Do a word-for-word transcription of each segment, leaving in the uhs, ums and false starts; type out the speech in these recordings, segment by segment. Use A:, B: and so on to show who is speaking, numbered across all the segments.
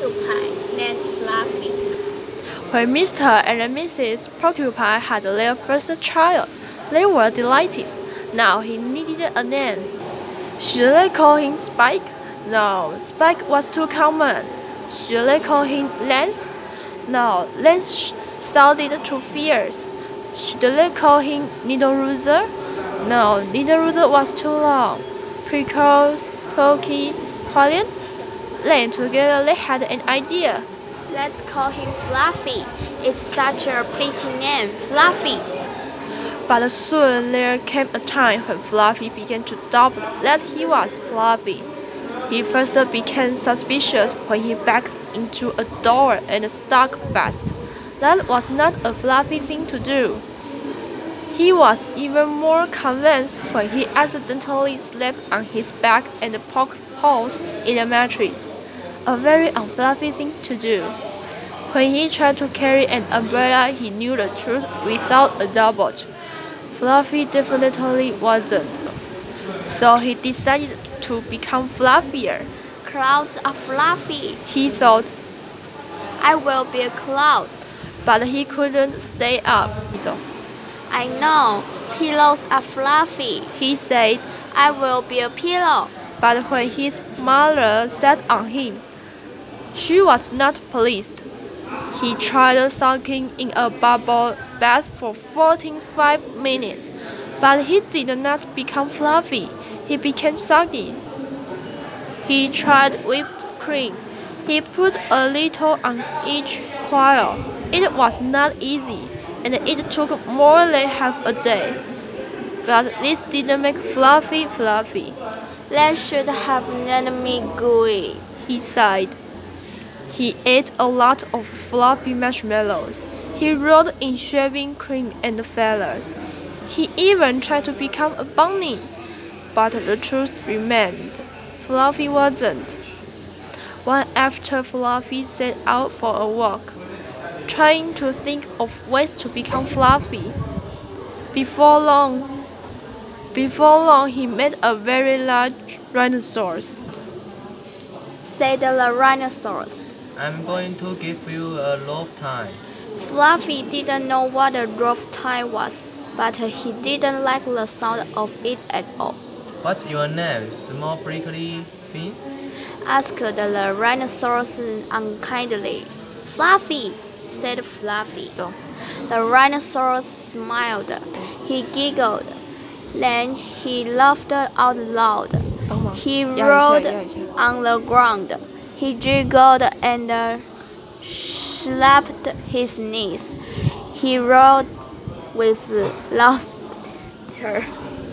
A: porcupine named Fluffy.
B: When Mister and Missus Porcupine had their first child, they were delighted. Now he needed a name. Should they call him Spike? No, Spike was too common. Should they call him Lance? No, Lance sounded too fierce. Should they call him Needle Rooser? No, Needle Rooser was too long. Prickles, Pokey, Colin. Then together they had an idea.
A: Let's call him Fluffy. It's such a pretty name, Fluffy.
B: But soon there came a time when Fluffy began to doubt that he was Fluffy. He first became suspicious when he backed into a door and stuck fast. That was not a Fluffy thing to do. He was even more convinced when he accidentally slept on his back and poked holes in the mattress. A very unfluffy thing to do. When he tried to carry an umbrella, he knew the truth without a doubt. Fluffy definitely wasn't. So he decided to become fluffier.
A: Clouds are fluffy,
B: He thought,
A: I will be a cloud.
B: but he couldn't stay up.
A: I know, pillows are fluffy.
B: He said,
A: I will be a pillow.
B: but when his mother sat on him, she was not pleased. He tried soaking in a bubble bath for forty-five minutes, but he did not become fluffy. He became soggy. He tried whipped cream. He put a little on each coil. It was not easy, and it took more than half a day. But this didn't make Fluffy fluffy.
A: That should have made me gooey.
B: He sighed. He ate a lot of fluffy marshmallows. He rolled in shaving cream and feathers. He even tried to become a bunny. But the truth remained. Fluffy wasn't. One after Fluffy set out for a walk, trying to think of ways to become fluffy. Before long, before long he met a very large rhinoceros.
A: Said the rhinoceros.
C: I'm going to give you a rough time.
A: Fluffy didn't know what a rough time was, but he didn't like the sound of it at all.
C: What's your name, small prickly thing?
A: Asked the rhinoceros unkindly. Fluffy, said Fluffy. The rhinoceros smiled. He giggled. Then he laughed out loud. He rolled on the ground. He jiggled and uh, slapped his knees. He roared with laughter.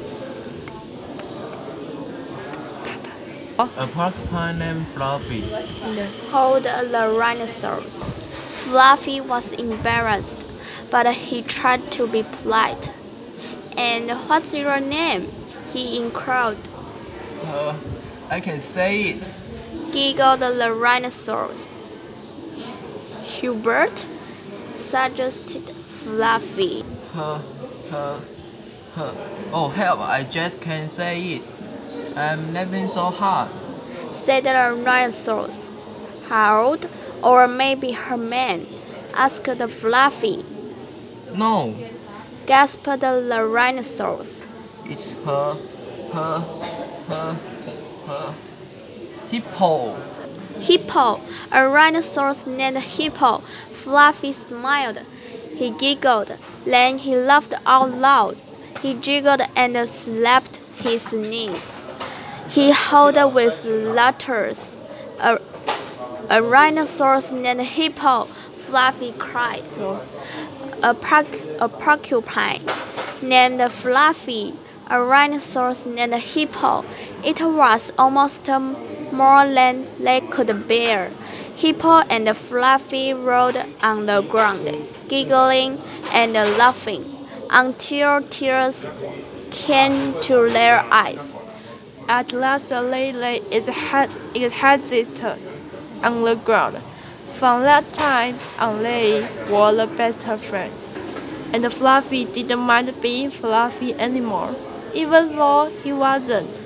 C: A porcupine named Fluffy.
A: Told the rhinoceros. Fluffy was embarrassed, but he tried to be polite. And what's your name? He inquired.
C: Uh, I can say it.
A: Giggled the rhinoceros. Hubert, suggested Fluffy.
C: Huh, huh, huh. Oh, help, I just can't say it. I'm laughing so hard.
A: Said the rhinoceros. Harold, or maybe Herman, asked Fluffy.
C: No,
A: Gasped the rhinoceros.
C: it's her, her, her, her. Hippo.
A: Hippo, a rhinoceros named Hippo. Fluffy smiled. He giggled. Then he laughed out loud. He jiggled and slapped his knees. He howled with laughter. A, a rhinoceros named Hippo, Fluffy cried. A, porc- a porcupine named Fluffy, a rhinoceros named Hippo. It was almost more than they could bear. Hippo and Fluffy rolled on the ground, giggling and laughing, until tears came to their eyes.
B: At last the lady laid its head its head on the ground. From that time on they were the best of friends. And Fluffy didn't mind being Fluffy anymore, even though he wasn't.